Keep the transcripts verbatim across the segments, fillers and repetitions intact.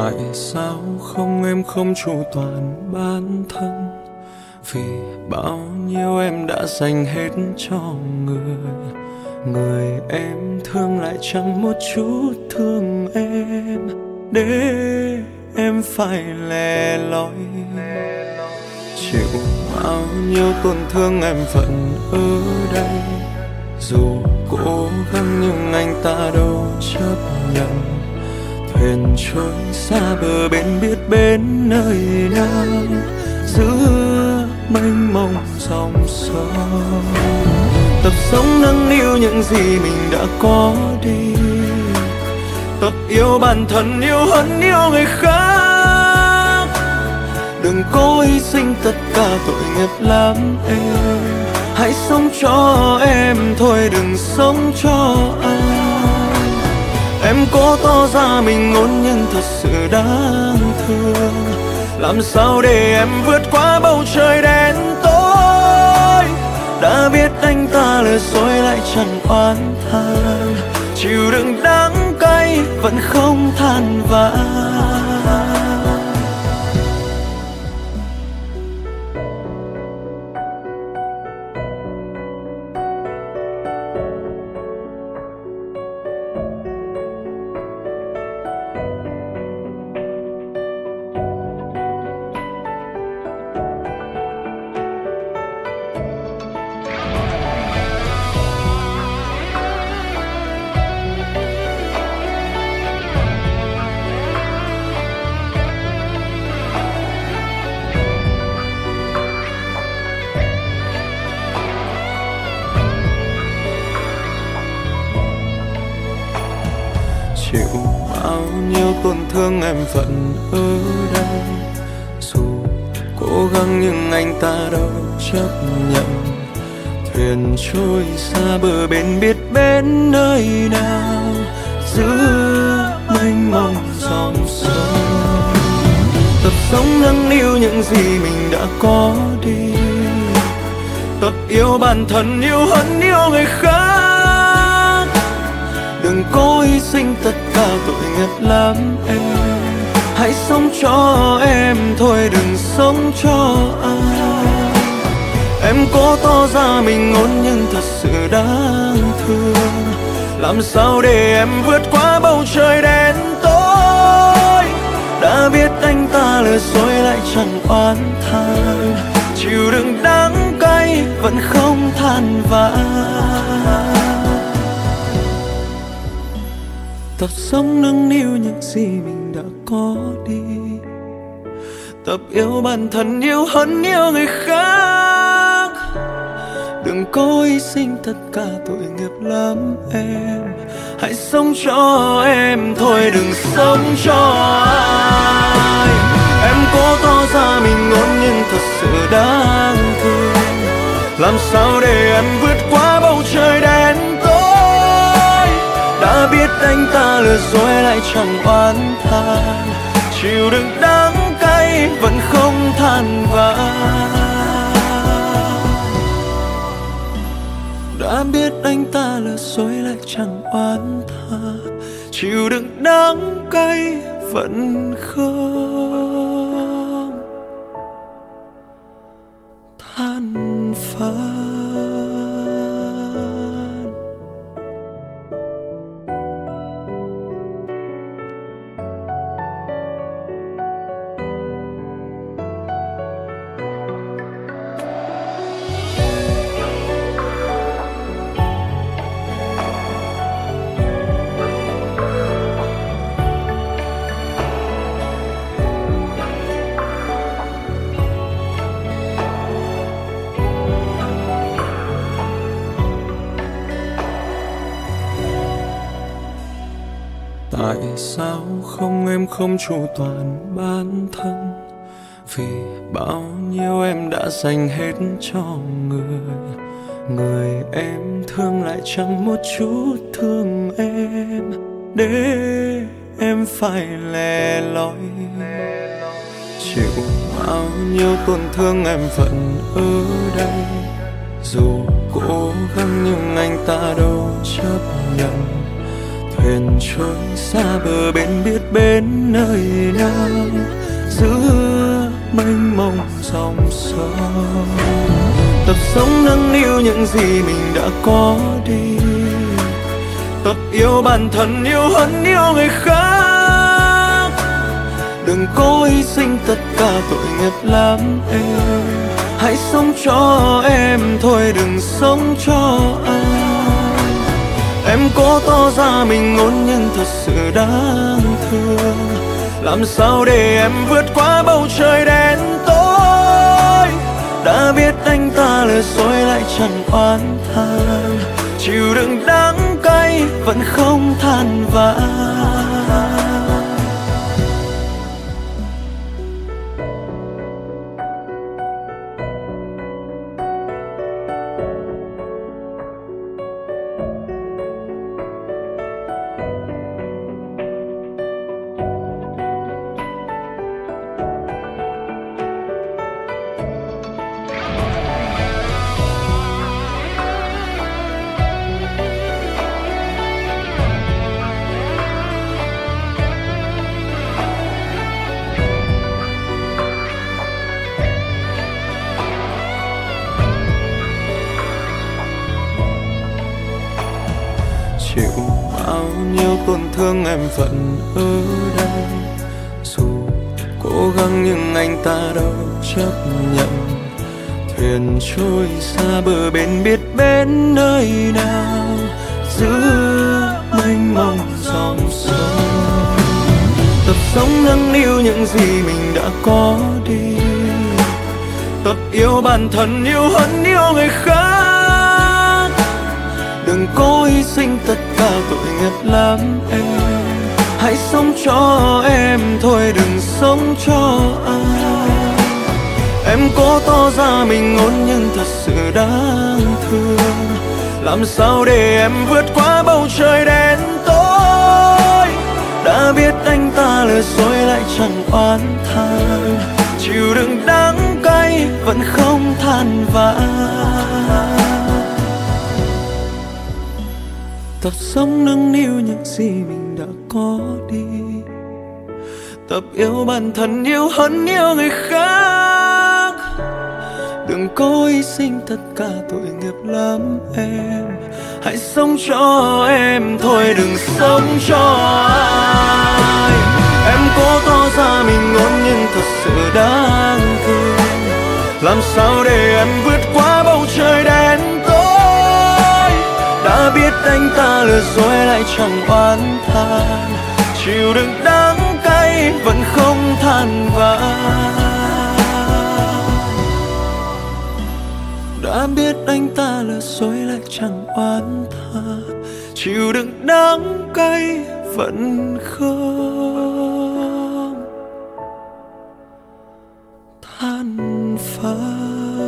Tại sao không em không chu toàn bản thân, vì bao nhiêu em đã dành hết cho người. Người em thương lại chẳng một chút thương em, để em phải lẻ loi. Chịu bao nhiêu tổn thương em vẫn ở đây, dù cố gắng nhưng anh ta đâu chấp nhận. Thuyền trôi xa bờ bên biết bên nơi nào, giữa mênh mông dòng sông. Tập sống nâng niu những gì mình đã có đi, tập yêu bản thân yêu hơn yêu người khác. Đừng cố hy sinh tất cả tội nghiệp lắm em, hãy sống cho em thôi đừng sống cho ai. Em cố tỏ ra mình ngôn nhưng thật sự đáng thương, làm sao để em vượt qua bầu trời đen tối. Đã biết anh ta lừa dối lại chẳng oán than, chịu đựng đắng cay vẫn không than vãn. Chịu bao nhiêu tổn thương em vẫn ở đây, dù cố gắng nhưng anh ta đâu chấp nhận. Thuyền trôi xa bờ bên biết bên nơi nào, giữa mênh mông dòng sông. Tập sống nâng niu những gì mình đã có đi, tập yêu bản thân yêu hơn yêu người khác. Đừng cố hy sinh tất cả tội nghiệp lắm em, hãy sống cho em thôi đừng sống cho ai. Em cố tỏ ra mình ngôn nhưng thật sự đáng thương, làm sao để em vượt qua bầu trời đen tối. Đã biết anh ta lừa dối lại chẳng oán than, chịu đựng đắng cay vẫn không than vãn. Tập sống nâng niu những gì mình đã có đi, tập yêu bản thân yêu hơn yêu người khác. Đừng cố hy sinh tất cả tội nghiệp lắm em, hãy sống cho em thôi đừng sống cho ai. Em cố tỏ ra mình ngôn nhưng thật sự đáng thương, làm sao để em vượt qua bầu trời đen tối. Đã biết anh ta lừa dối lại chẳng oán than, chịu đựng đắng cay vẫn không than vãn. Đã biết anh ta lừa dối lại chẳng oán than, chịu đựng đắng cay vẫn không than vãn. Tại sao không em không chu toàn bản thân, vì bao nhiêu em đã dành hết cho người. Người em thương lại chẳng một chút thương em, để em phải lẻ loi. Chịu bao nhiêu tổn thương em vẫn ở đây, dù cố gắng nhưng anh ta đâu chấp nhận. thuyền trôi xa bờ bên biết bên nơi nào, giữa mênh mông dòng sông. Tập sống nâng niu những gì mình đã có đi, tập yêu bản thân yêu hơn yêu người khác. Đừng cố hy sinh tất cả tội nghiệp lắm em, hãy sống cho em thôi đừng sống cho ai. Em cố tỏ ra mình ngôn nhân thật sự đáng thương, làm sao để em vượt qua bầu trời đen tối. Đã biết anh ta lừa dối lại chẳng oán than, chịu đựng đắng cay vẫn không than vãn. Chịu bao nhiêu tổn thương em vẫn ở đây, dù cố gắng nhưng anh ta đâu chấp nhận. Thuyền trôi xa bờ bên biết bên nơi nào, giữa mênh mông dòng sông. Tập sống nâng niu những gì mình đã có đi, tập yêu bản thân yêu hơn yêu người khác. Đừng cố hy sinh tất cả tội nghiệp lắm em, hãy sống cho em thôi đừng sống cho ai. Em cố tỏ ra mình ngôn nhân thật sự đáng thương, làm sao để em vượt qua bầu trời đen tối. Đã biết anh ta lừa dối lại chẳng oán than, chịu đựng đắng cay vẫn không than vãn. Tập sống nâng niu những gì mình đã có đi, tập yêu bản thân yêu hơn yêu người khác. Đừng cố hy sinh tất cả tội nghiệp lắm em, hãy sống cho em thôi đừng sống cho ai. Em cố tỏ ra mình ngôn nhân thật sự đáng thương, làm sao để em vượt qua bầu trời đen tối. Đã biết anh ta lừa dối lại chẳng oán than, chịu đựng đắng cay vẫn không than vãn. Đã biết anh ta lừa dối lại chẳng oán than, chịu đựng đắng cay vẫn không than vãn.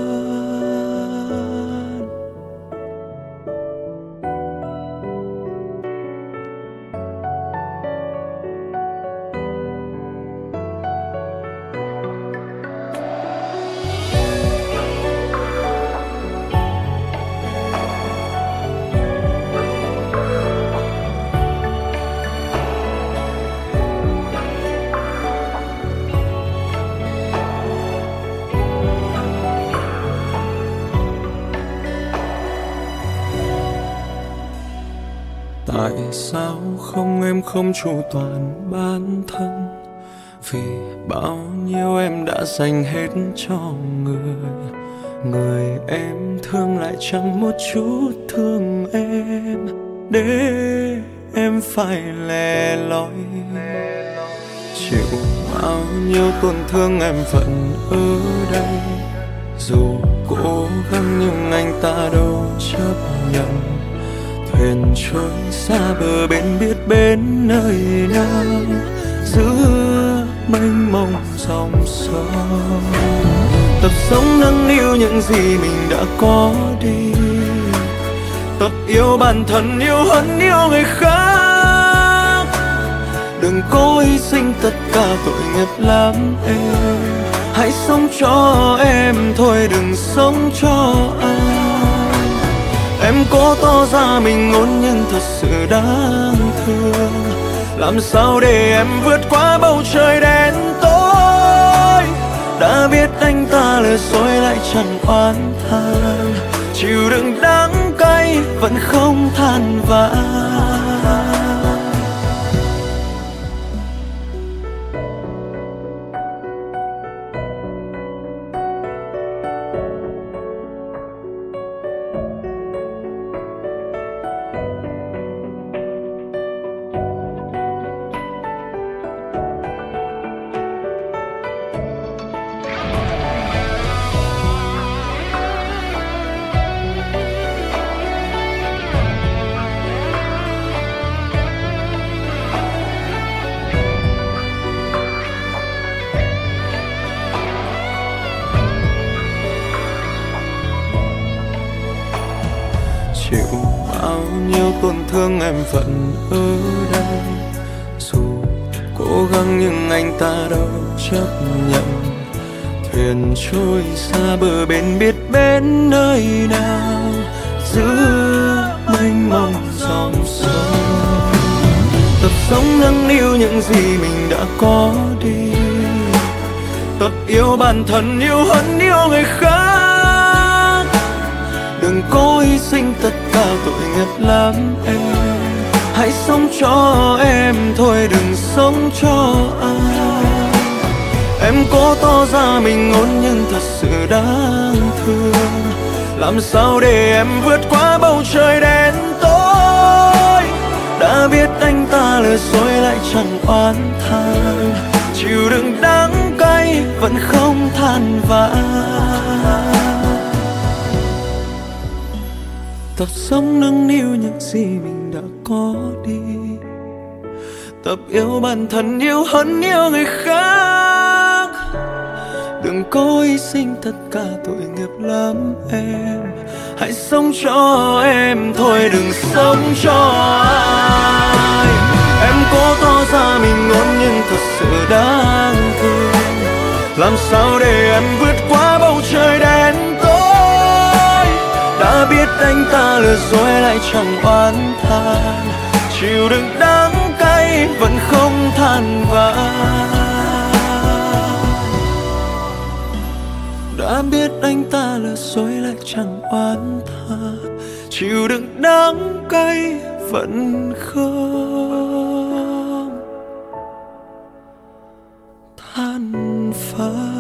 Tại sao không em không chu toàn bản thân, vì bao nhiêu em đã dành hết cho người. Người em thương lại chẳng một chút thương em, để em phải lẻ loi. Chịu bao nhiêu tổn thương em vẫn ở đây, dù cố gắng nhưng anh ta đâu chấp nhận. Thuyền trôi xa bờ bên biết bên nơi nào, giữa mênh mông dòng sông. Tập sống nâng niu những gì mình đã có đi, tập yêu bản thân yêu hơn yêu người khác. Đừng cố hy sinh tất cả tội nghiệp lắm em, hãy sống cho em thôi đừng sống cho ai. Em cố tỏ ra mình ngôn nhân thật sự đáng thương, thương. Làm sao để em vượt qua bầu trời đen tối? Đã biết anh ta lừa dối lại chẳng oán than, chịu đựng đắng cay vẫn không than vãn. Chịu bao nhiêu tổn thương em vẫn ở đây, dù cố gắng nhưng anh ta đâu chấp nhận. Thuyền trôi xa bờ bên biết bên nơi nào, giữa mênh mông dòng sông. Tập sống nâng niu những gì mình đã có đi, tập yêu bản thân yêu hơn yêu người khác. Đừng cố hy sinh tất cả tội nghiệp lắm em, hãy sống cho em thôi đừng sống cho ai. Em cố tỏ ra mình ngôn nhưng thật sự đáng thương. Làm sao để em vượt qua bầu trời đen tối? Đã biết anh ta lừa dối lại chẳng oán than, chịu đựng đắng cay vẫn không than vãn. Tập sống nâng niu những gì mình đã có đi, tập yêu bản thân yêu hơn yêu người khác. Đừng cố hy sinh tất cả tội nghiệp lắm em, hãy sống cho em thôi đừng sống cho ai. Em cố tỏ ra mình ngôn nhưng thật sự đáng thương. Làm sao để em vượt qua bầu trời đen tối? Đã biết anh ta lừa dối lại chẳng oán than, chịu đựng đắng cay vẫn không than vãn. Đã biết anh ta lừa dối lại chẳng oán than, chịu đựng đắng cay vẫn không than vãn.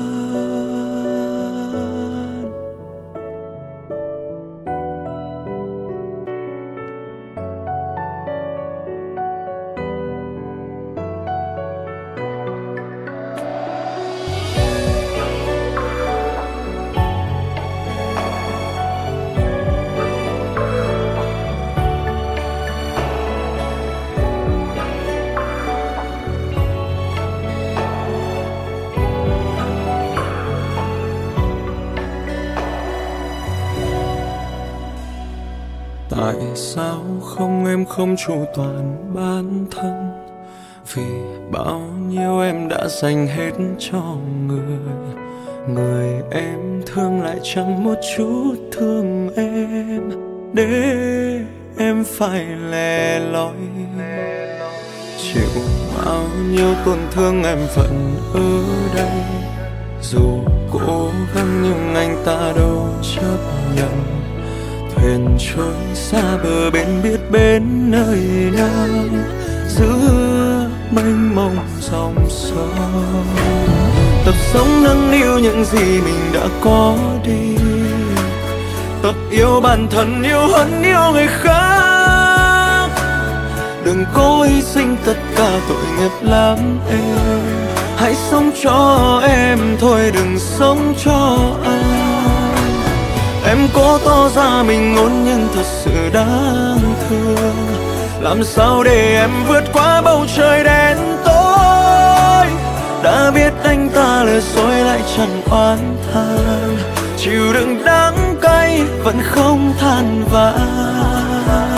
Tại sao không em không chu toàn bản thân? Vì bao nhiêu em đã dành hết cho người, người em thương lại chẳng một chút thương em, để em phải lẻ loi. Chịu bao nhiêu tổn thương em vẫn ở đây, dù cố gắng nhưng anh ta đâu chấp nhận. Thuyền trôi xa bờ bên biết bên nơi nào, giữa mênh mông dòng sông. Tập sống nâng niu những gì mình đã có đi, tập yêu bản thân yêu hơn yêu người khác. Đừng cố hy sinh tất cả tội nghiệp lắm em, hãy sống cho em thôi đừng sống cho ai. Em cố tỏ ra mình ngôn nhưng thật sự đáng thương. Làm sao để em vượt qua bầu trời đen tối? Đã biết anh ta lừa dối lại chẳng oán than, chịu đựng đắng cay vẫn không than vãn.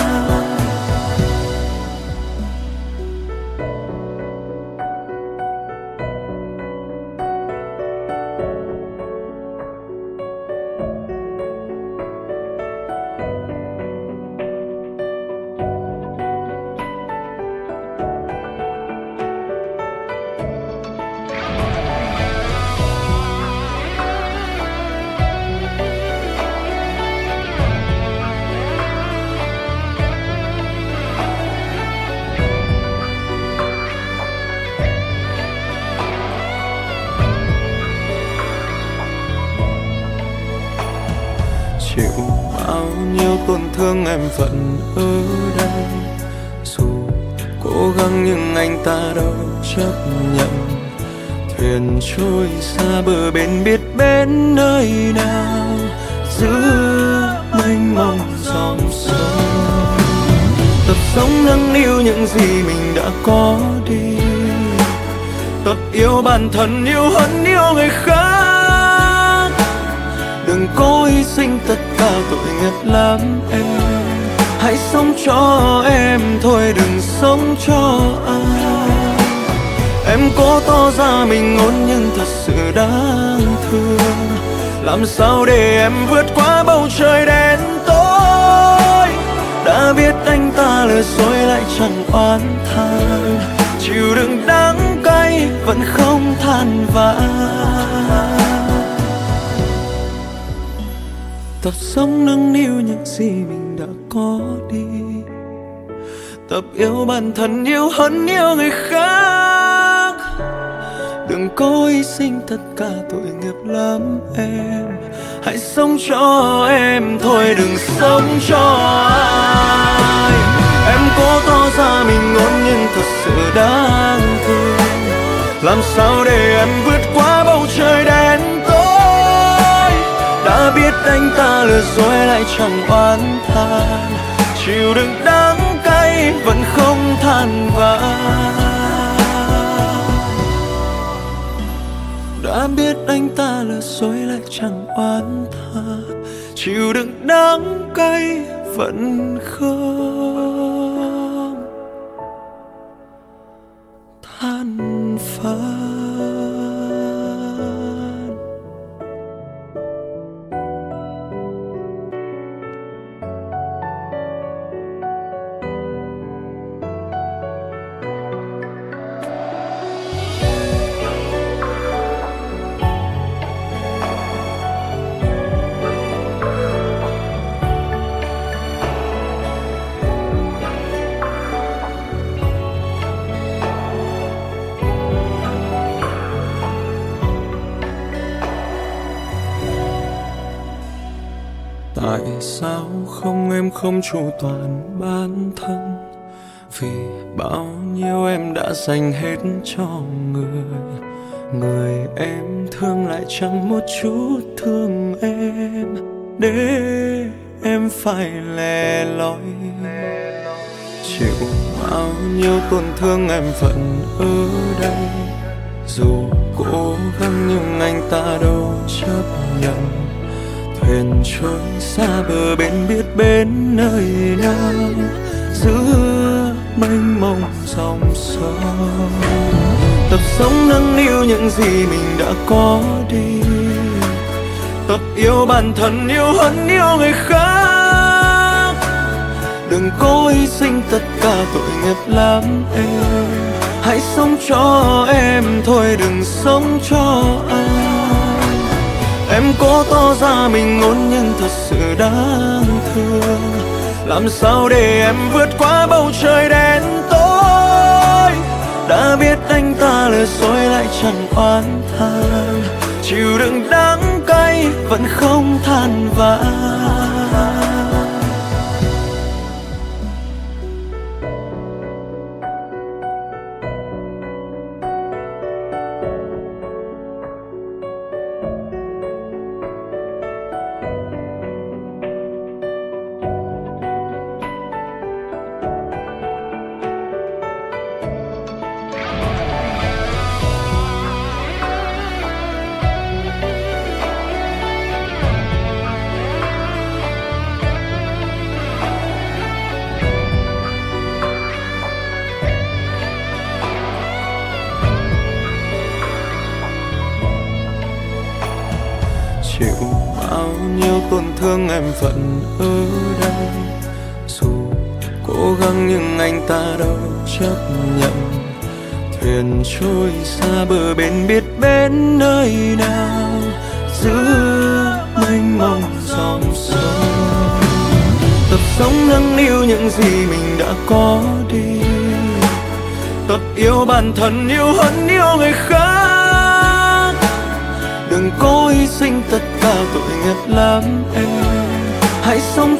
chịu bao nhiêu tổn thương em vẫn ở đây. Dù cố gắng nhưng anh ta đâu chấp nhận. Thuyền trôi xa bờ bên biết bên nơi nào, giữa mênh mông dòng sông. Tập sống nâng niu những gì mình đã có đi, tập yêu bản thân yêu hơn yêu người khác. Đừng cố hy sinh tất cả, tội nghiệp lắm em. Hãy sống cho em thôi, đừng sống cho ai. Em cố tỏ ra mình ngôn nhưng thật sự đáng thương. Làm sao để em vượt qua bầu trời đen tối. Đã biết anh ta lừa dối lại chẳng oán than. Chịu đựng đắng cay vẫn không than vãn. Tập sống nâng niu những gì mình đã có đi, tập yêu bản thân yêu hơn yêu người khác. Đừng cố hy sinh tất cả, tội nghiệp lắm em. Hãy sống cho em thôi, đừng sống cho ai. Em cố tỏ ra mình ngôn nhưng thật sự đáng thương. Làm sao để em vượt qua bầu trời đen tối. Đã biết anh ta lừa dối lại chẳng oán than. Chịu đựng đắng cay vẫn không than vãn. Đã biết anh ta lừa dối lại chẳng oán than. Chịu đựng đắng cay vẫn không than vãn. Tại sao không em không chu toàn bản thân? Vì bao nhiêu em đã dành hết cho người. Người em thương lại chẳng một chút thương em. Để em phải lẻ loi. Chịu bao nhiêu tổn thương em vẫn ở đây. Dù cố gắng nhưng anh ta đâu chấp nhận. Thuyền trôi xa bờ bên biết bên nơi nào, giữa mênh mông dòng sông. Tập sống nâng niu những gì mình đã có đi, tập yêu bản thân yêu hơn yêu người khác. Đừng cố hy sinh tất cả, tội nghiệp lắm em. Hãy sống cho em thôi, đừng sống cho ai. Em cố tỏ ra mình ngôn nhưng thật sự đáng thương. Làm sao để em vượt qua bầu trời đen tối. Đã biết anh ta lừa dối lại chẳng oán than. Chịu đựng đắng cay vẫn không than vãn. Chịu bao nhiêu tổn thương em vẫn ở đây. Dù cố gắng nhưng anh ta đâu chấp nhận. Thuyền trôi xa bờ bên biết bên nơi nào, giữa mênh mông dòng sông. Tập sống nâng niu những gì mình đã có đi, tập yêu bản thân yêu hơn yêu người khác. Đừng cố hy sinh tất cả, tội nghiệp lắm em.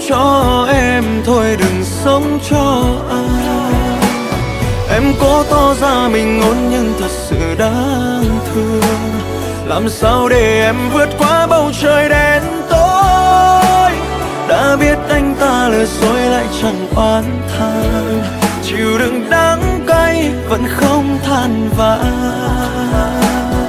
cho em thôi, đừng sống cho ai. Em cố tỏ ra mình ngôn nhưng thật sự đáng thương. Làm sao để em vượt qua bầu trời đen tối? Đã biết anh ta lừa dối lại chẳng oán than, chịu đựng đắng cay vẫn không than vãn.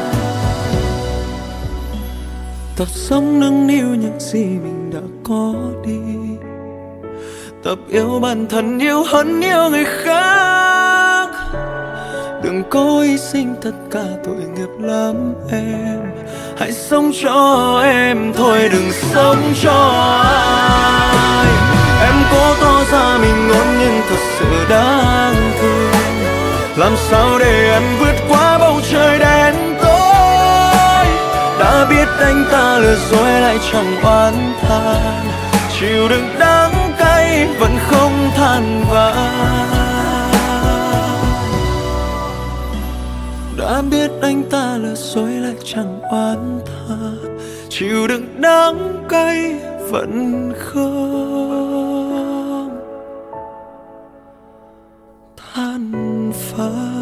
Tập sống nâng niu những gì mình đã có đi, tập yêu bản thân yêu hơn yêu người khác. Đừng cố hy sinh tất cả, tội nghiệp lắm em. Hãy sống cho em thôi, đừng sống cho ai. Em cố tỏ ra mình ngôn nhưng thật sự đáng thương. Làm sao để em vượt qua bầu trời đen tối? Đã biết anh ta lừa dối lại chẳng oán than, chịu đựng đắng cay vẫn không than vãn. Đã biết anh ta lừa dối lại chẳng oán than, chịu đựng đắng cay vẫn không than vãn.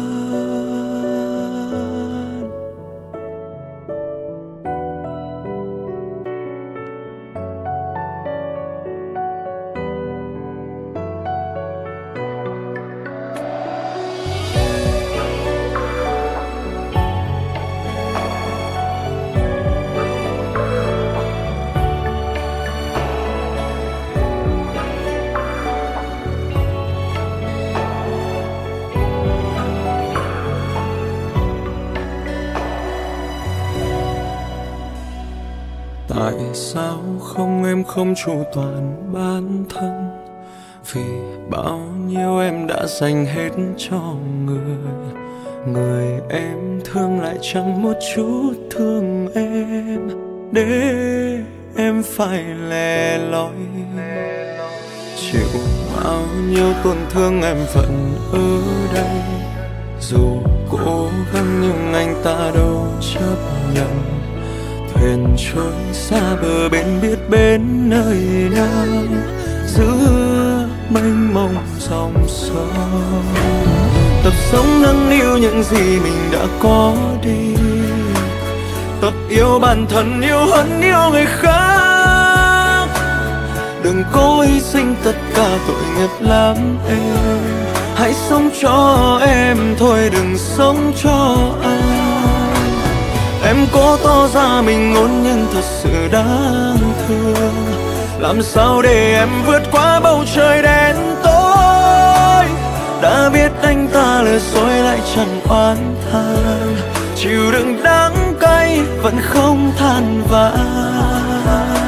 Tại sao không em không chu toàn bản thân? Vì bao nhiêu em đã dành hết cho người, người em thương lại chẳng một chút thương em, để em phải lẻ loi. Chịu bao nhiêu tổn thương em vẫn ở đây, dù cố gắng nhưng anh ta đâu chấp nhận. Thuyền trôi xa bờ bên biết bên nơi nào, giữa mênh mông dòng sông. Tập sống nâng niu những gì mình đã có đi, tập yêu bản thân yêu hơn yêu người khác. Đừng cố hy sinh tất cả, tội nghiệp lắm em. Hãy sống cho em thôi, đừng sống cho ai. Em cố tỏ ra mình ngôn nhưng thật sự đáng thương. Làm sao để em vượt qua bầu trời đen tối? Đã biết anh ta lừa dối lại chẳng oán than, chịu đựng đắng cay vẫn không than vãn.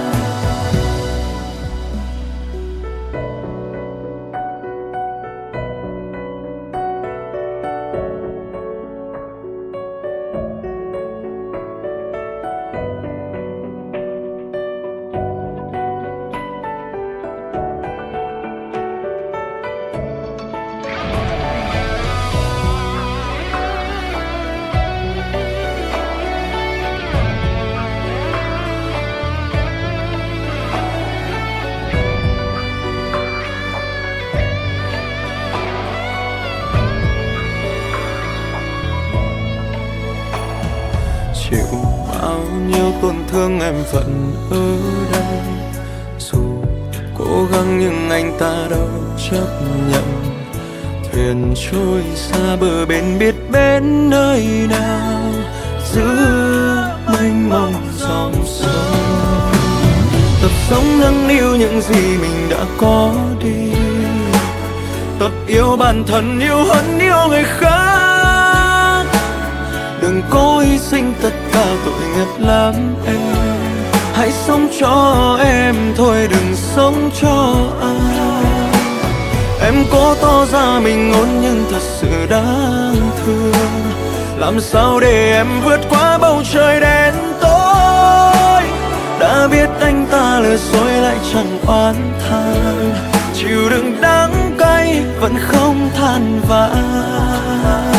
Chịu bao nhiêu tổn thương em vẫn ở đây, dù cố gắng nhưng anh ta đâu chấp nhận. Thuyền trôi xa bờ bên biết bên nơi nào, giữa mênh mông dòng sông. Tập sống nâng niu những gì mình đã có đi, tập yêu bản thân yêu hơn yêu người khác. Đừng cố hy sinh tất cả, tội nghiệp lắm em. Hãy sống cho em thôi, đừng sống cho ai. Em cố tỏ ra mình ngôn nhưng thật sự đáng thương. Làm sao để em vượt qua bầu trời đen tối? Đã biết anh ta lừa dối lại chẳng oán than, chịu đựng đắng cay vẫn không than vãn.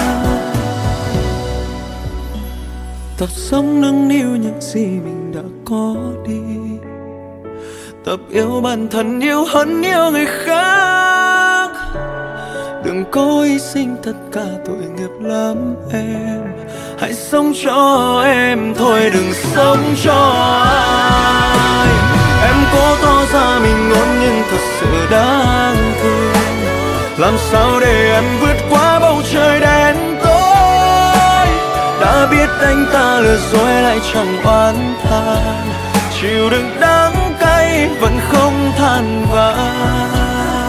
Tập sống nâng niu những gì mình đã có đi, Tập yêu bản thân yêu hơn yêu người khác. Đừng cố hy sinh tất cả, tội nghiệp lắm em. Hãy sống cho em thôi, đừng sống cho ai. Em cố tỏ ra mình ngôn nhưng thật sự đáng thương. Làm sao để em vượt qua bầu trời đen tối. Đã biết anh ta lừa dối lại chẳng oán than. Chịu đựng đắng cay vẫn không than vãn.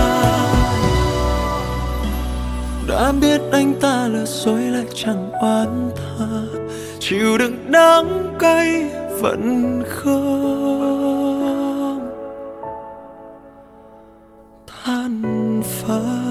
Đã biết anh ta lừa dối lại chẳng oán than. Chịu đựng đắng cay vẫn không than vãn.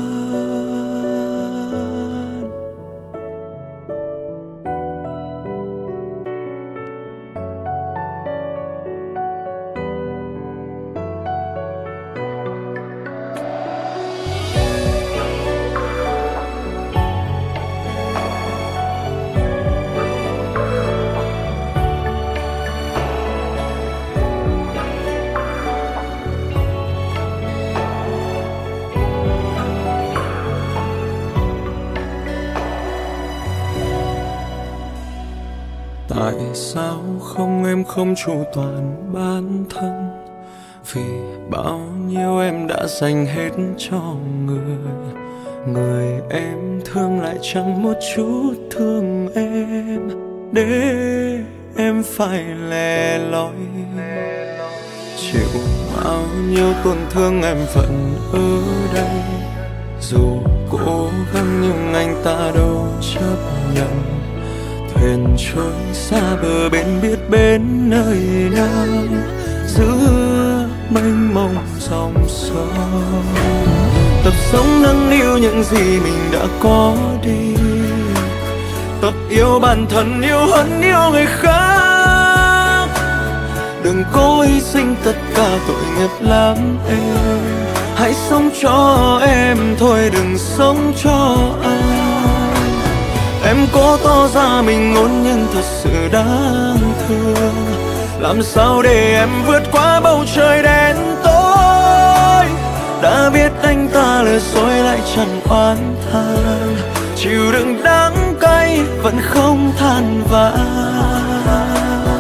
Tại sao không em không chu toàn bản thân? Vì bao nhiêu em đã dành hết cho người. Người em thương lại chẳng một chút thương em. Để em phải lẻ loi chịu bao nhiêu tổn thương em vẫn ở đây. Dù cố gắng nhưng anh ta đâu chấp nhận. Thuyền trôi xa bờ bên biết bên nơi nào. Giữa mênh mông dòng sông. Tập sống nâng niu những gì mình đã có đi. Tập yêu bản thân yêu hơn yêu người khác. Đừng cố hy sinh tất cả, tội nghiệp lắm em. Hãy sống cho em thôi, đừng sống cho ai. Em cố tỏ ra mình ngôn nhưng thật sự đáng thương. Làm sao để em vượt qua bầu trời đen tối. Đã biết anh ta lừa dối lại chẳng oán than. Chịu đựng đắng cay vẫn không than vãn.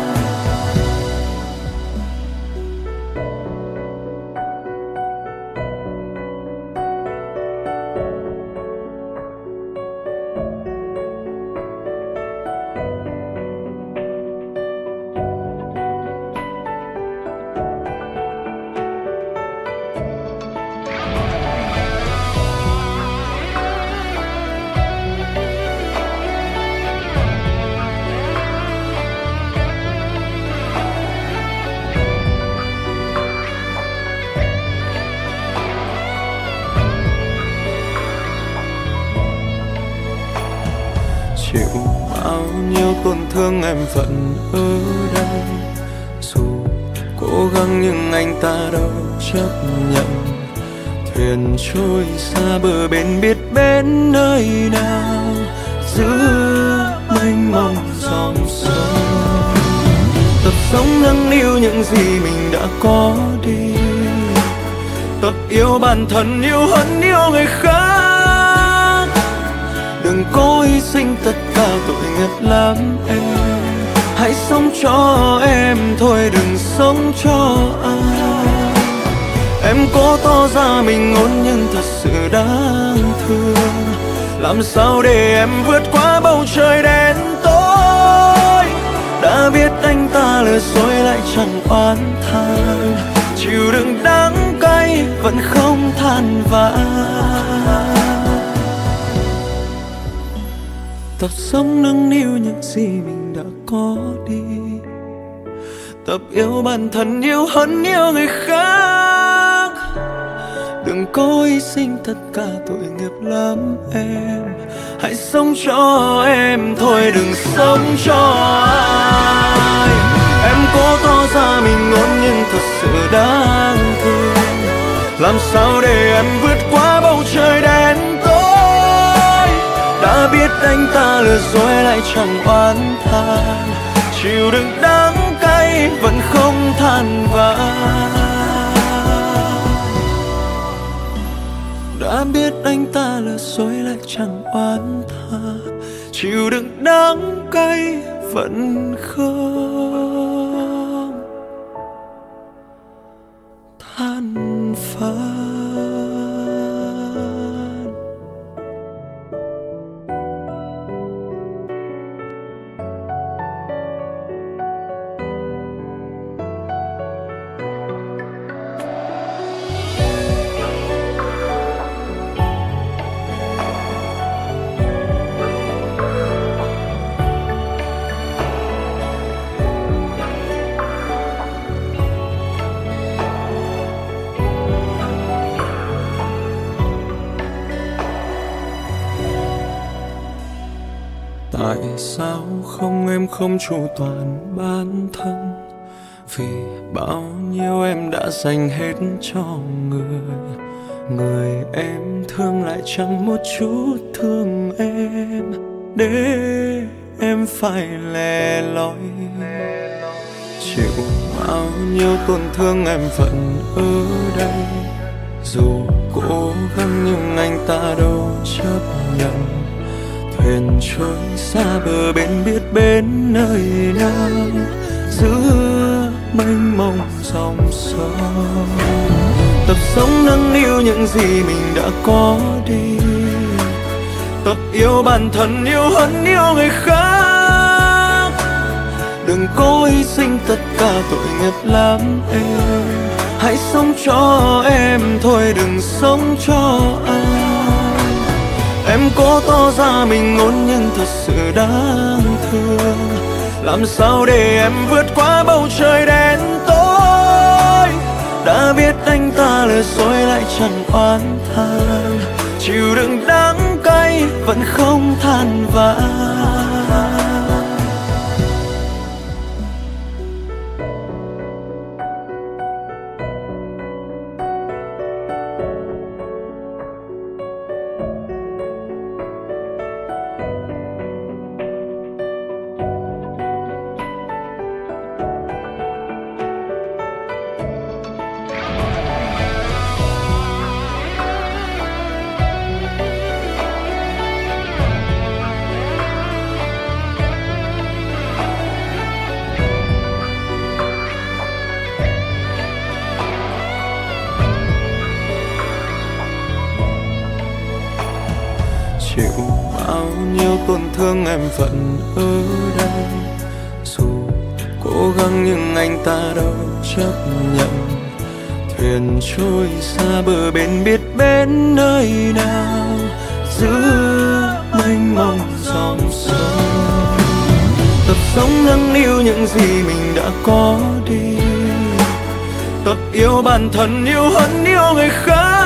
Chịu bao nhiêu tổn thương em vẫn ở đây. Dù cố gắng nhưng anh ta đâu chấp nhận. Thuyền trôi xa bờ bên biết bên nơi nào. Giữa mênh mông dòng sông. Tập sống nâng niu những gì mình đã có đi. Tập yêu bản thân yêu hơn yêu người khác. Đừng cố hy sinh tất cả, tội nghiệp lắm em. Hãy sống cho em thôi, đừng sống cho ai. Em cố tỏ ra mình ngôn nhưng thật sự đáng thương. Làm sao để em vượt qua bầu trời đen tối. Đã biết anh ta lừa dối lại chẳng oán than. Chịu đựng đắng cay vẫn không than vãn. Tập sống nâng niu những gì mình đã có đi. Tập yêu bản thân yêu hơn yêu người khác. Đừng cố hy sinh tất cả, tội nghiệp lắm em. Hãy sống cho em thôi, đừng sống cho ai. Em cố tỏ ra mình ngôn nhưng thật sự đáng thương. Làm sao để em vượt qua bầu trời đen tối. Đã biết anh ta lừa dối lại chẳng oán than. Chịu đựng đắng cay vẫn không than vãn. Đã biết anh ta lừa dối lại chẳng oán tha, chịu đựng đắng cay vẫn không than vãn. Tại sao không em không chu toàn bản thân, vì bao nhiêu em đã dành hết cho người, người em thương lại chẳng một chút thương em, để em phải lẻ loi chịu bao nhiêu tổn thương em vẫn ở đây. Dù cố gắng nhưng anh ta đâu chấp nhận, thuyền trôi xa bờ bên biết bên nơi nào, giữa mênh mông dòng sông. Tập sống nâng niu những gì mình đã có đi, tập yêu bản thân yêu hơn yêu người khác. Đừng cố hy sinh tất cả tội nghiệp lắm em, hãy sống cho em thôi đừng sống cho ai. Em cố tỏ ra mình ngôn nhưng thật sự đáng thương, làm sao để em vượt qua bầu trời đen tối. Đã biết anh ta lừa dối lại chẳng oán than, chịu đựng đắng cay vẫn không than vãn. Chịu bao nhiêu tổn thương em vẫn ở đây, dù cố gắng nhưng anh ta đâu chấp nhận. Thuyền trôi xa bờ bên biết bên nơi nào, giữa mênh mông dòng sông. Tập sống nâng niu những gì mình đã có đi, tập yêu bản thân yêu hơn yêu người khác.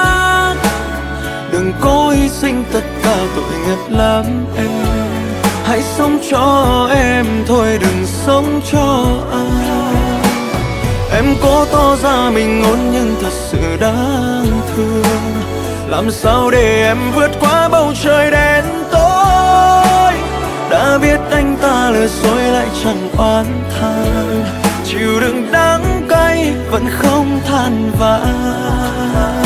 Đừng cố hy sinh tất cả tội nghiệp lắm em, hãy sống cho em thôi đừng sống cho ai. Em cố tỏ ra mình ngôn nhưng thật sự đáng thương, làm sao để em vượt qua bầu trời đen tối. Đã biết anh ta lừa dối lại chẳng oán than, chịu đựng đắng cay vẫn không than vãn.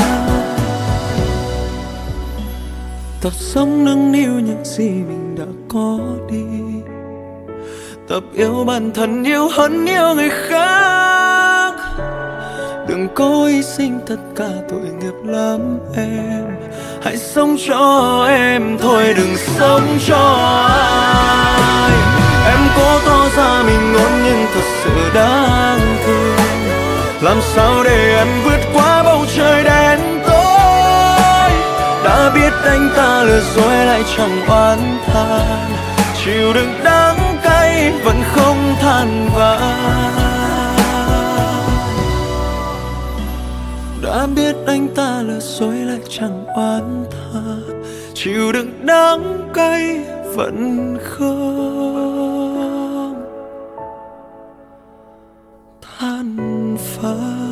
Tập sống nâng niu những gì mình đã có đi, tập yêu bản thân yêu hơn yêu người khác. Đừng cố hy sinh tất cả tội nghiệp lắm em, hãy sống cho em thôi đừng sống cho ai. Em cố tỏ ra mình ngôn nhưng thật sự đáng thương, làm sao để em vượt qua bầu trời đen tối. Đã biết anh ta lừa dối lại chẳng oán than, chịu đựng đắng cay vẫn không than vãn. Đã biết anh ta lừa dối lại chẳng oán tha, chịu đựng đắng cay vẫn không than vãn.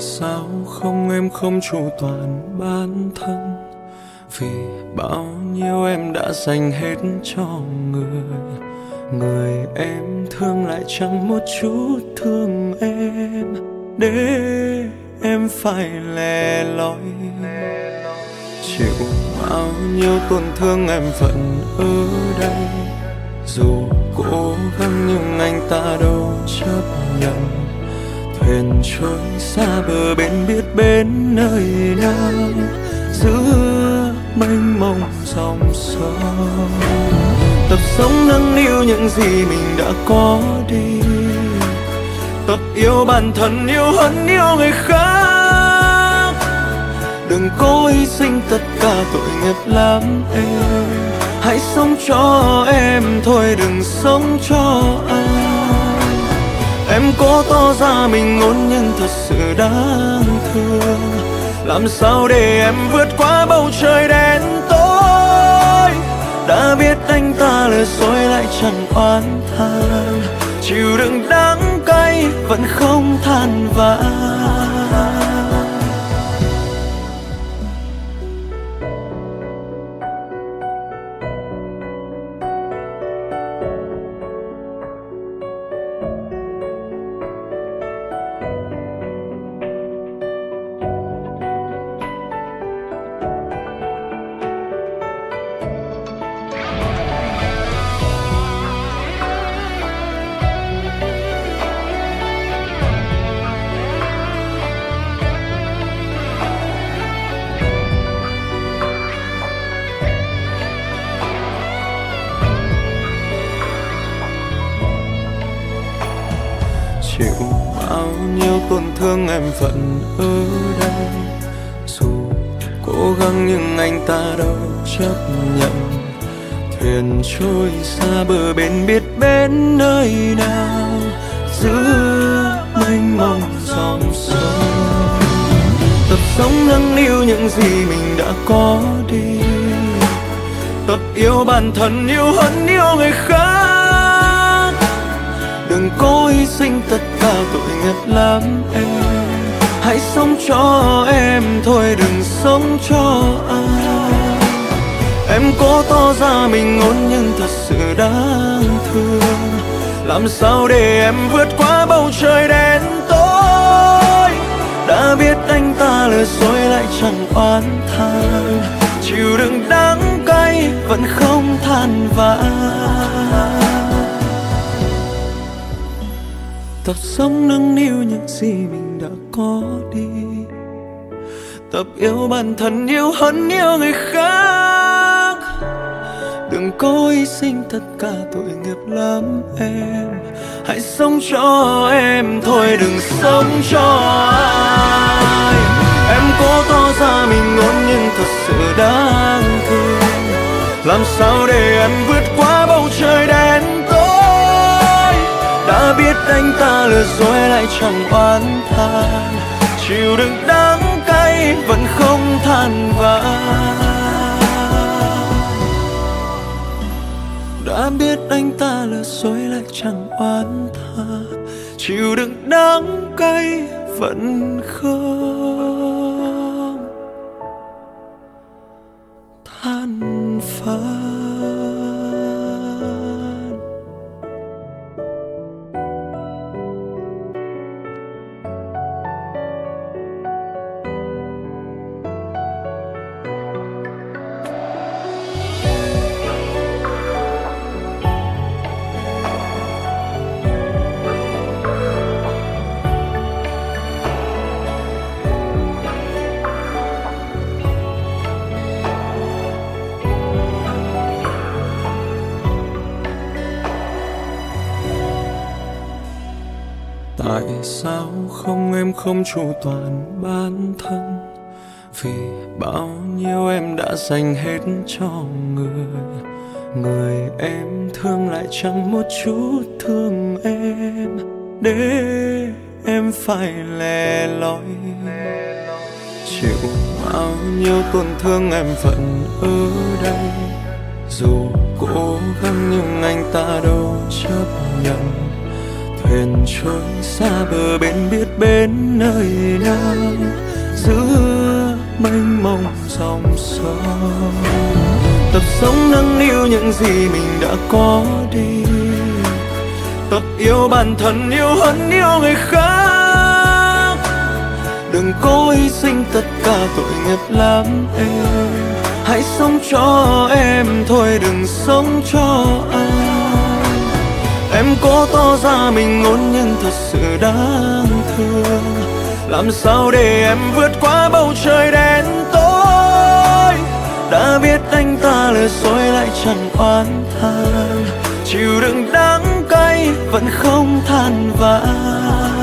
sao không em không chu toàn bản thân, vì bao nhiêu em đã dành hết cho người, người em thương lại chẳng một chút thương em, để em phải lẻ loi chịu bao nhiêu tổn thương em vẫn ở đây. Dù cố gắng nhưng anh ta đâu chấp nhận, thuyền trôi xa bờ bên biết bên nơi nào, giữa mênh mông dòng sông. Tập sống nâng niu những gì mình đã có đi, tập yêu bản thân yêu hơn yêu người khác. Đừng cố hy sinh tất cả tội nghiệp lắm em, hãy sống cho em thôi đừng sống cho ai. Em cố tỏ ra mình ngôn nhưng thật sự đáng thương, làm sao để em vượt qua bầu trời đen tối. Đã biết anh ta lừa dối lại chẳng oán than, chịu đựng đắng cay vẫn không than vãn. Chịu bao nhiêu tổn thương em vẫn ở đây, dù cố gắng nhưng anh ta đâu chấp nhận, thuyền trôi xa bờ bên biết bên nơi nào, giữa mênh mông dòng sông. Tập sống nâng niu những gì mình đã có đi, tập yêu bản thân yêu hơn yêu người khác. Đừng cố hy sinh tất cả tội nghiệp lắm em, hãy sống cho em thôi đừng sống cho ai. Em cố tỏ ra mình ngôn nhưng thật sự đáng thương, làm sao để em vượt qua bầu trời đen tối. Đã biết anh ta lừa dối lại chẳng oán than, chịu đựng đắng cay vẫn không than vãn. Tập sống nâng niu những gì mình đã có đi, tập yêu bản thân yêu hơn yêu người khác. Đừng cố hy sinh tất cả tội nghiệp lắm em, hãy sống cho em thôi đừng sống cho ai. Em cố tỏ ra mình ngôn nhưng thật sự đáng thương, làm sao để em vượt qua bầu trời đen tối. Đã biết anh ta lừa dối lại chẳng oán than, chịu đựng đắng cay vẫn không than vãn. Đã biết anh ta lừa dối lại chẳng oán than, chịu đựng đắng cay vẫn không than vãn. Tại sao không em không chu toàn bản thân, vì bao nhiêu em đã dành hết cho người, người em thương lại chẳng một chút thương em, để em phải lẻ loi chịu bao nhiêu tổn thương em vẫn ở đây. Dù cố gắng nhưng anh ta đâu chấp nhận, thuyền trôi xa bờ bên biết bên nơi nào, giữa mênh mông dòng sông. Tập sống nâng niu những gì mình đã có đi, tập yêu bản thân yêu hơn yêu người khác. Đừng cố hy sinh tất cả, tội nghiệp lắm em. Hãy sống cho em thôi, đừng sống cho ai. Em cố tỏ ra mình ngôn nhưng thật sự đáng thương. Làm sao để em vượt qua bầu trời đen tối? Đã biết anh ta lừa dối lại chẳng oán than, chịu đựng đắng cay vẫn không than vãn.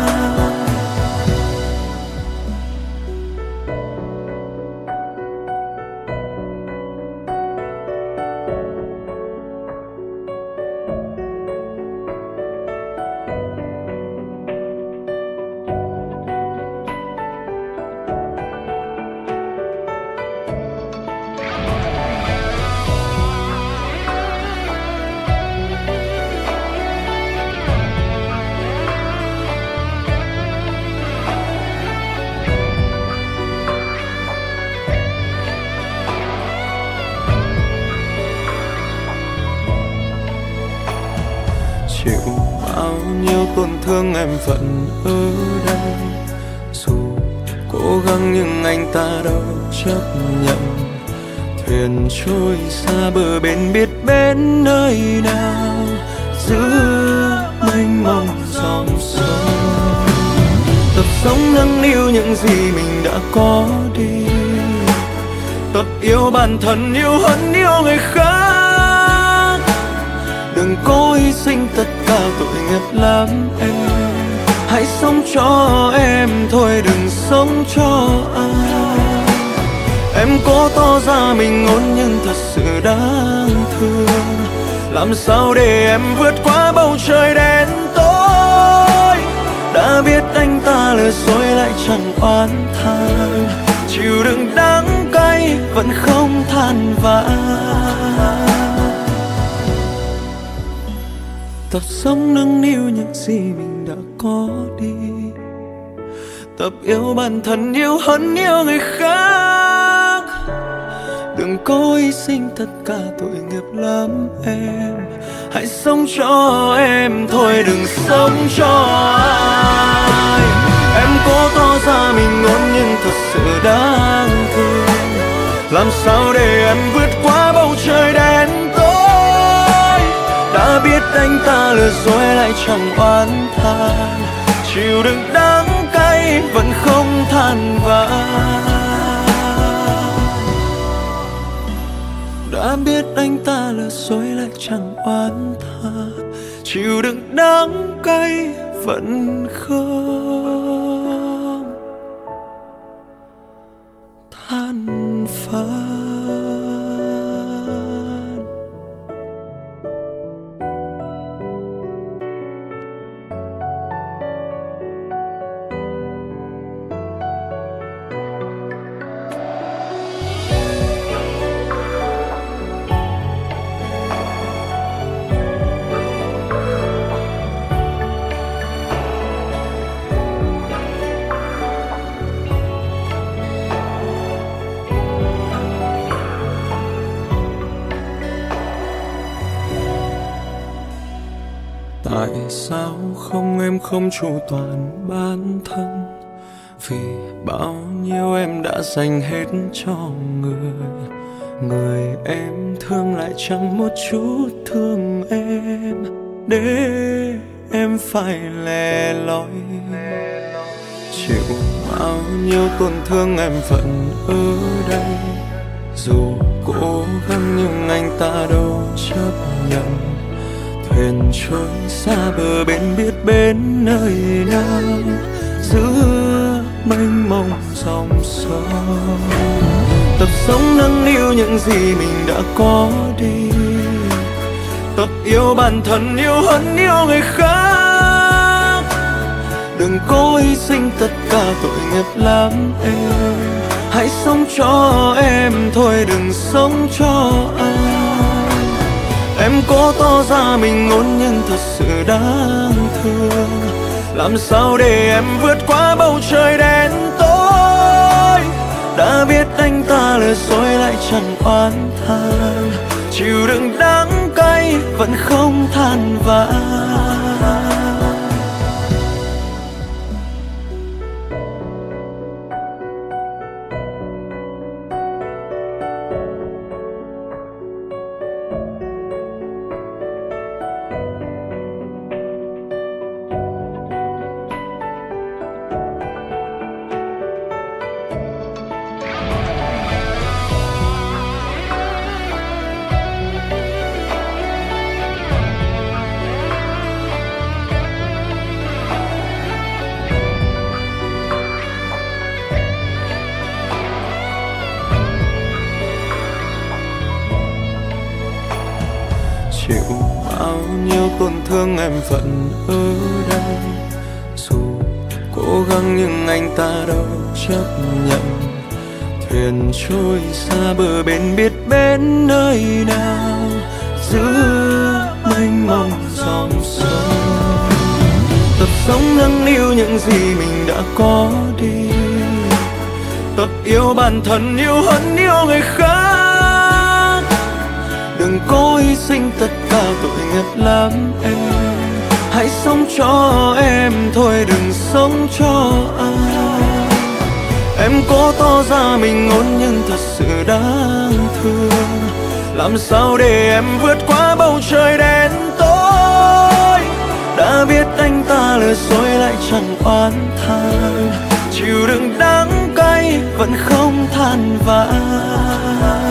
Chịu bao nhiêu tổn thương em vẫn ở đây, dù cố gắng nhưng anh ta đâu chấp nhận. Thuyền trôi xa bờ bên biết bên nơi nào, giữa mênh mông dòng sông. Tập sống nâng niu những gì mình đã có đi, tập yêu bản thân yêu hơn yêu người khác. Đừng cố hy sinh tất cả, tội nghiệp lắm em. Hãy sống cho em thôi, đừng sống cho ai. Em cố tỏ ra mình ngôn nhưng thật sự đáng thương. Làm sao để em vượt qua bầu trời đen tối? Đã biết anh ta lừa dối lại chẳng oán than, chịu đựng đắng cay vẫn không than vãn. Tập sống nâng niu những gì mình đã có đi, tập yêu bản thân yêu hơn yêu người khác. Đừng cố hy sinh tất cả, tội nghiệp lắm em. Hãy sống cho em thôi, đừng sống cho ai. Em cố tỏ ra mình ngôn nhưng thật sự đáng thương. Làm sao để em vượt qua bầu trời đen tối? Đã biết anh ta lừa dối lại chẳng oán than, chịu đựng đắng cay vẫn không than vãn. Đã biết anh ta lừa dối lại chẳng oán than, chịu đựng đắng cay vẫn không than vãn. Tại sao không em không chu toàn bản thân? Vì bao nhiêu em đã dành hết cho người, người em thương lại chẳng một chút thương em, để em phải lẻ loi. Chịu bao nhiêu tổn thương em vẫn ở đây, dù cố gắng nhưng anh ta đâu chấp nhận. Thuyền trôi xa bờ bên biết bên nơi nào, giữa mênh mông dòng sông. Tập sống nâng niu những gì mình đã có đi, tập yêu bản thân yêu hơn yêu người khác. Đừng cố hy sinh tất cả, tội nghiệp lắm em. Hãy sống cho em thôi, đừng sống cho ai. Em cố tỏ ra mình ngôn nhưng thật sự đáng thương. Làm sao để em vượt qua bầu trời đen tối? Đã biết anh ta lừa dối lại chẳng oán than, chịu đựng đắng cay vẫn không than vãn. Chịu bao nhiêu tổn thương em vẫn ở đây, dù cố gắng nhưng anh ta đâu chấp nhận. Thuyền trôi xa bờ bên biết bên nơi nào, giữa mênh mông dòng sông. Tập sống nâng niu những gì mình đã có đi, tập yêu bản thân yêu hơn yêu người khác. Đừng cố hy sinh tất cả tội nghiệp lắm em, hãy sống cho em thôi đừng sống cho ai. Em cố tỏ ra mình ngôn nhưng thật sự đáng thương. Làm sao để em vượt qua bầu trời đen tối? Đã biết anh ta lừa dối lại chẳng oán than, chịu đựng đắng cay vẫn không than vãn.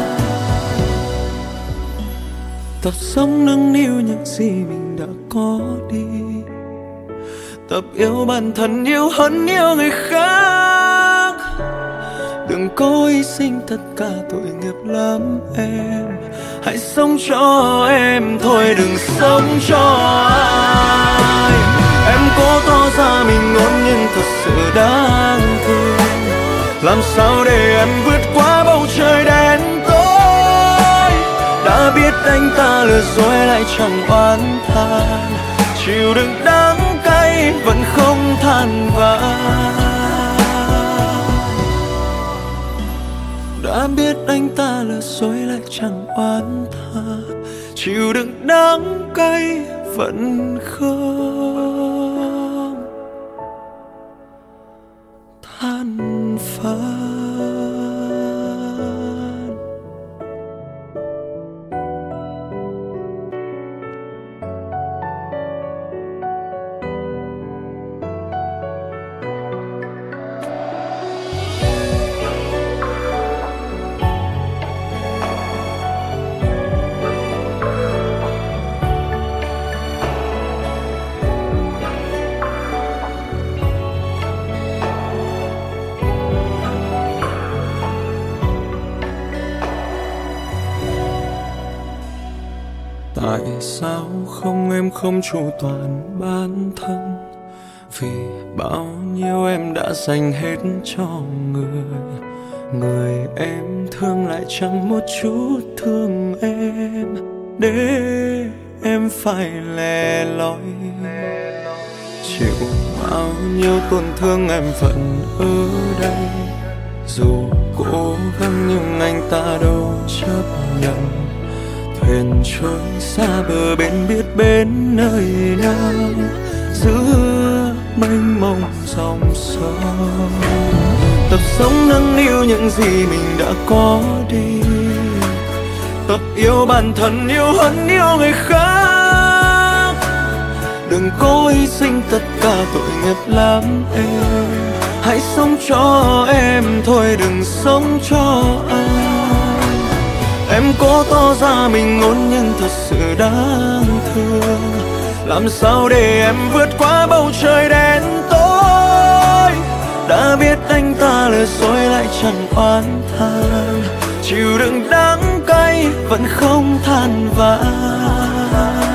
Tập sống nâng niu những gì mình đã có đi, tập yêu bản thân yêu hơn yêu người khác. Đừng cố hy sinh tất cả tội nghiệp lắm em, hãy sống cho em thôi đừng sống cho ai. Em cố tỏ ra mình ngôn nhưng thật sự đáng thương. Làm sao để em vượt qua bầu trời đen tối? Đã biết anh ta lừa dối lại chẳng oán than, chịu đựng đắng cay vẫn không than vãn. Đã biết anh ta lừa dối lại chẳng oán than, chịu đựng đắng cay vẫn không than vãn. Tại sao không em không chu toàn bản thân? Vì bao nhiêu em đã dành hết cho người, người em thương lại chẳng một chút thương em, để em phải lẻ loi. Chịu bao nhiêu tổn thương em vẫn ở đây, dù cố gắng nhưng anh ta đâu chấp nhận. Thuyền trôi xa bờ bên biết bên nơi nào, giữa mênh mông dòng sông. Tập sống nâng niu những gì mình đã có đi, tập yêu bản thân yêu hơn yêu người khác. Đừng cố hy sinh tất cả tội nghiệp lắm em, hãy sống cho em thôi đừng sống cho ai. Em cố tỏ ra mình ngôn nhưng thật sự đáng thương. Làm sao để em vượt qua bầu trời đen tối? Đã biết anh ta lừa dối lại chẳng oán than, chịu đựng đắng cay vẫn không than vãn.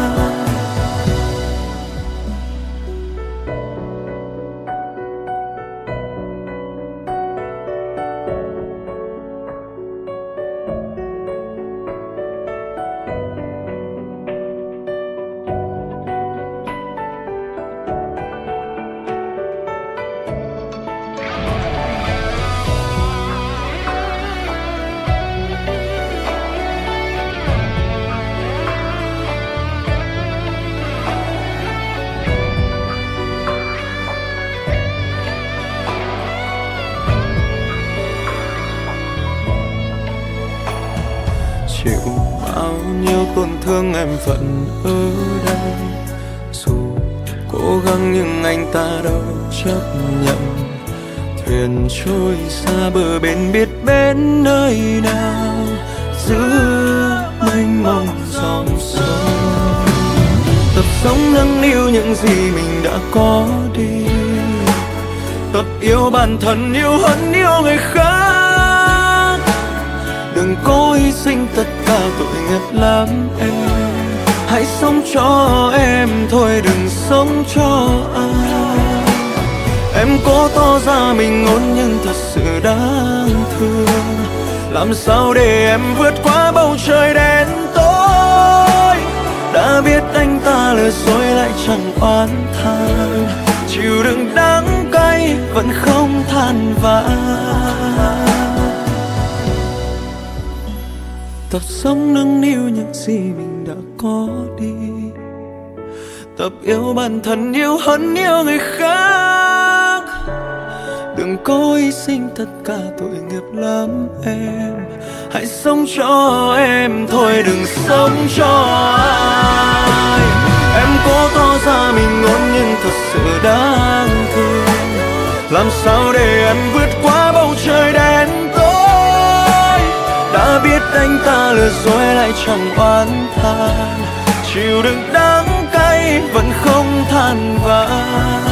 chịu bao nhiêu tổn thương em vẫn ở đây. Dù cố gắng nhưng anh ta đâu chấp nhận. Thuyền trôi xa bờ bên biết bên nơi nào, giữa mênh mông dòng sông. Tập sống nâng niu những gì mình đã có đi, tập yêu bản thân yêu hơn yêu người khác. Đừng cố hy sinh tất cả tội nghiệp lắm em, hãy sống cho em thôi đừng sống cho ai. Em cố tỏ ra mình ngôn nhưng thật sự đáng thương. Làm sao để em vượt qua bầu trời đen tối. Đã biết anh ta lừa dối lại chẳng oán than, chịu đựng đắng cay vẫn không than vãn. Tập sống nâng niu những gì mình đã có đi, tập yêu bản thân yêu hơn yêu người khác. Đừng cố hy sinh tất cả tội nghiệp lắm em, hãy sống cho em thôi đừng sống cho ai. Em cố tỏ ra mình ngôn nhưng thật sự đáng thương. Làm sao để em vượt qua bầu trời đen tối. Đã biết anh ta lừa dối lại chẳng oán than, chịu đựng đắng cay vẫn không than vãn.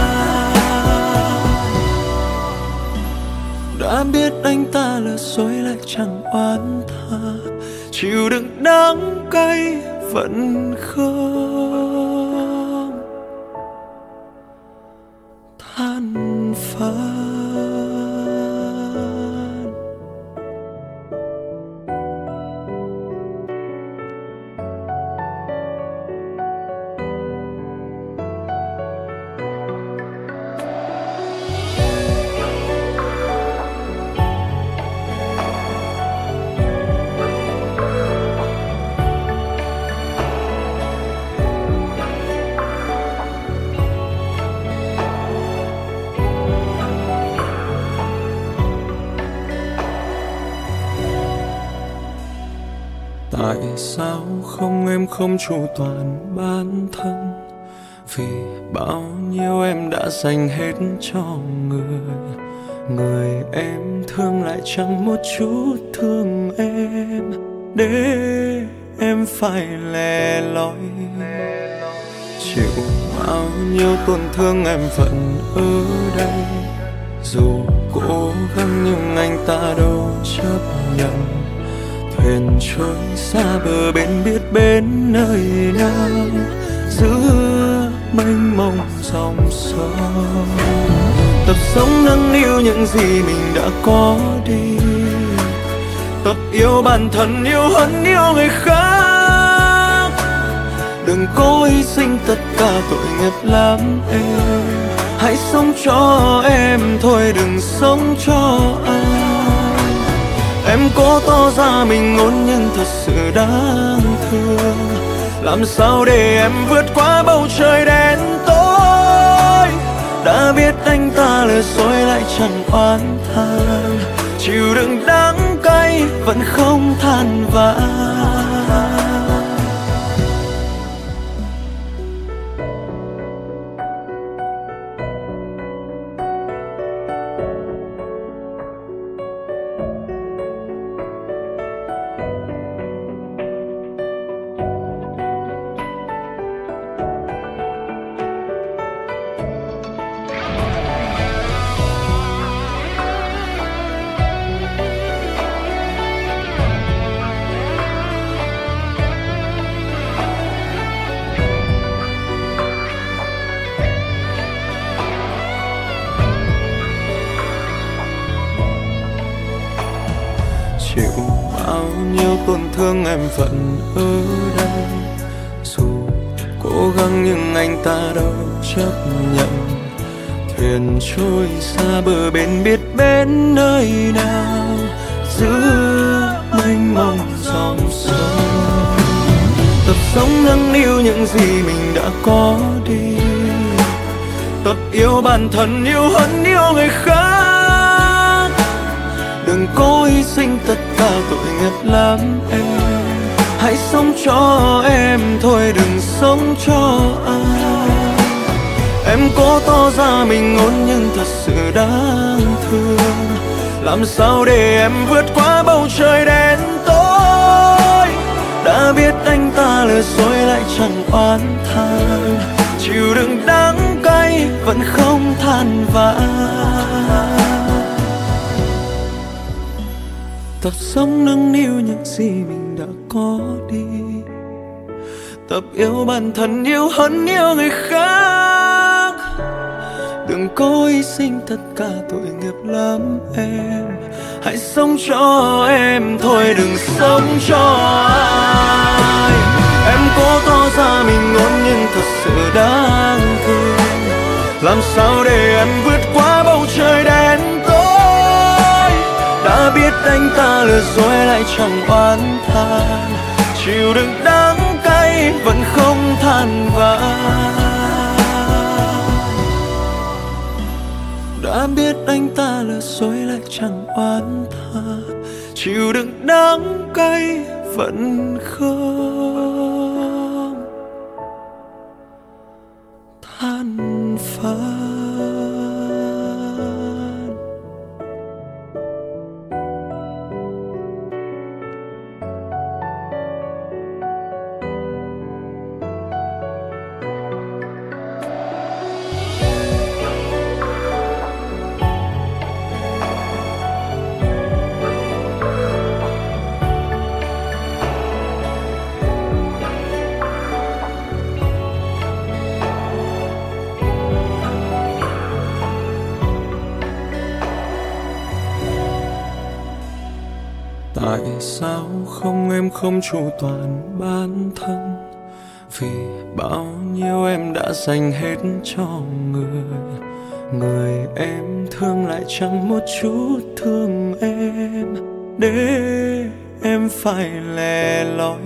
Đã biết anh ta lừa dối lại chẳng oán than, chịu đựng đắng cay vẫn không than vãn. Tại sao không em không chu toàn bản thân, vì bao nhiêu em đã dành hết cho người. Người em thương lại chẳng một chút thương em, để em phải lẻ loi. Chịu bao nhiêu tổn thương em vẫn ở đây. Dù cố gắng nhưng anh ta đâu chấp nhận. Thuyền trôi xa bờ bên biết bên nơi nào, giữa mênh mông dòng sông. Tập sống nâng niu những gì mình đã có đi, tập yêu bản thân yêu hơn yêu người khác. Đừng cố hy sinh tất cả tội nghiệp lắm em, hãy sống cho em thôi đừng sống cho ai. Em cố tỏ ra mình ngôn nhưng thật sự đáng thương. Làm sao để em vượt qua bầu trời đen tối. Đã biết anh ta lừa dối lại chẳng oán than, chịu đựng đắng cay vẫn không than vãn. Chịu bao nhiêu tổn thương em vẫn ở đây. Dù cố gắng nhưng anh ta đâu chấp nhận. Thuyền trôi xa bờ bên biết bên nơi nào, giữa mênh mông dòng sông. Tập sống nâng niu những gì mình đã có đi, tập yêu bản thân yêu hơn yêu người khác. Đừng cố hy sinh tất cả tội nghiệp lắm em, hãy sống cho em thôi đừng sống cho ai. Em cố tỏ ra mình ngôn nhưng thật sự đáng thương. Làm sao để em vượt qua bầu trời đen tối. Đã biết anh ta lừa dối lại chẳng oán than. Chịu đựng đắng cay vẫn không than vãn. Tập sống nâng niu những gì mình đã có đi. Tập yêu bản thân yêu hơn yêu người khác. Đừng cố hy sinh tất cả tội nghiệp lắm em. Hãy sống cho em thôi đừng sống cho ai. Em cố tỏ ra mình ngôn nhưng thật sự đáng thương. Làm sao để em vượt qua bầu trời đen tối. Đã biết anh ta lừa dối lại chẳng oán than. Chịu đựng đắng cay vẫn không than vãn. Đã biết anh ta lừa dối lại chẳng oán than. Chịu đựng đắng cay vẫn không than vãn. Tại sao không em không chu toàn bản thân. Vì bao nhiêu em đã dành hết cho người. Người em thương lại chẳng một chút thương em. Để em phải lẻ loi.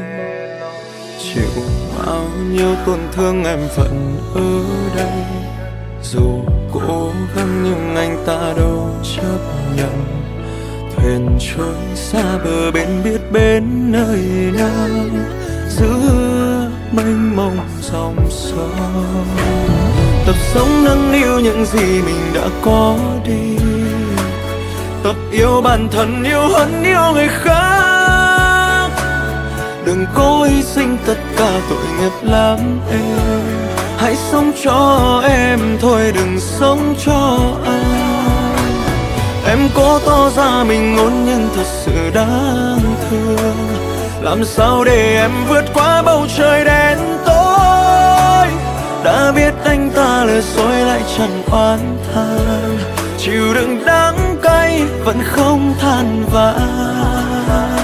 Chịu bao nhiêu tổn thương em vẫn ở đây. Dù cố gắng nhưng anh ta đâu chấp nhận. Thuyền trôi xa bờ bên biết bên nơi nào. Giữa mênh mông dòng sông. Tập sống nâng niu những gì mình đã có đi. Tập yêu bản thân yêu hơn yêu người khác. Đừng cố hy sinh tất cả tội nghiệp lắm em. Hãy sống cho em thôi đừng sống cho ai. Em cố tỏ ra mình ngôn nhưng thật sự đáng thương. Làm sao để em vượt qua bầu trời đen tối. Đã biết anh ta lừa dối lại chẳng oán than. Chịu đựng đắng cay vẫn không than vãn.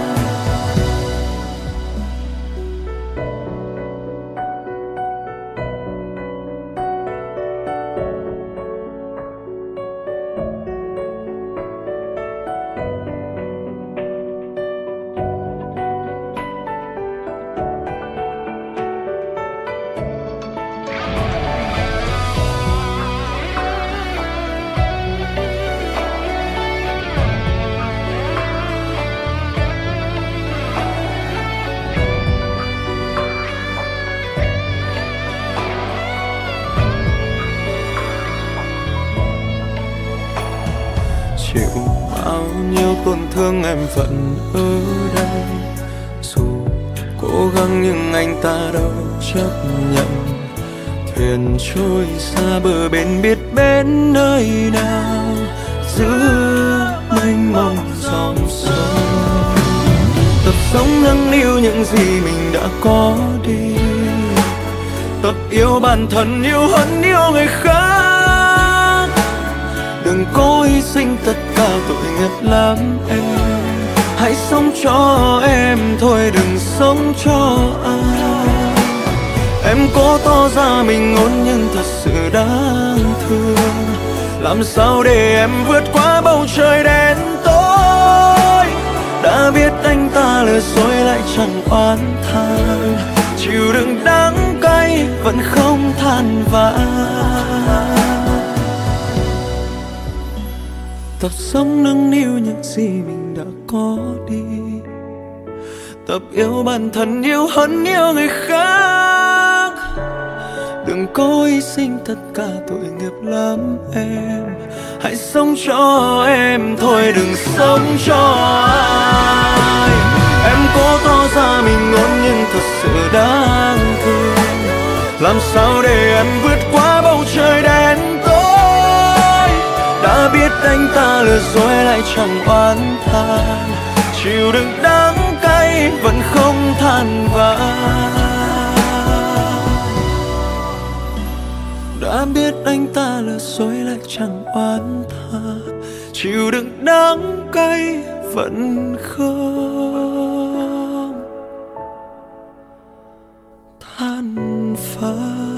Chịu bao nhiêu tổn thương em vẫn ở đây. Dù cố gắng nhưng anh ta đâu chấp nhận. Thuyền trôi xa bờ bên biết bên nơi nào. Giữa mênh mông dòng sông. Tập sống nâng niu những gì mình đã có đi. Tập yêu bản thân yêu hơn yêu người khác. Đừng cố hy sinh tất cả tội nghiệp lắm em. Hãy sống cho em thôi đừng sống cho ai. Em cố tỏ ra mình ngôn nhưng thật sự đáng thương. Làm sao để em vượt qua bầu trời đen tối. Đã biết anh ta lừa dối lại chẳng oán than. Chịu đựng đắng cay vẫn không than vãn. Tập sống nâng niu những gì mình đã có đi. tập yêu bản thân nhiều hơn yêu người khác. Đừng cố hy sinh tất cả, tội nghiệp lắm em. Hãy sống cho em thôi, đừng sống cho ai. Em cố tỏ ra mình ngon nhưng thật sự đáng thương. Làm sao để em vượt qua bầu trời đen tối? Đã biết anh ta lừa dối lại chẳng oán than, chịu đựng đắng cay vẫn không than vãn. Đã biết anh ta lừa dối lại chẳng oán than, chịu đựng đắng cay vẫn không than vãn.